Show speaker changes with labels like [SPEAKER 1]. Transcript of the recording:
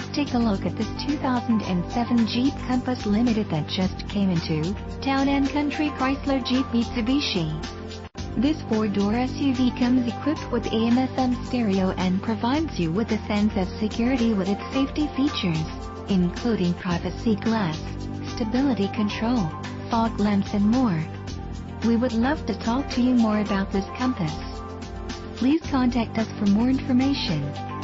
[SPEAKER 1] take a look at this 2007 Jeep Compass Limited that just came into Town & Country Chrysler Jeep Mitsubishi. This 4-door SUV comes equipped with AM/FM stereo and provides you with a sense of security with its safety features, including privacy glass, stability control, fog lamps and more. We would love to talk to you more about this Compass. Please contact us for more information.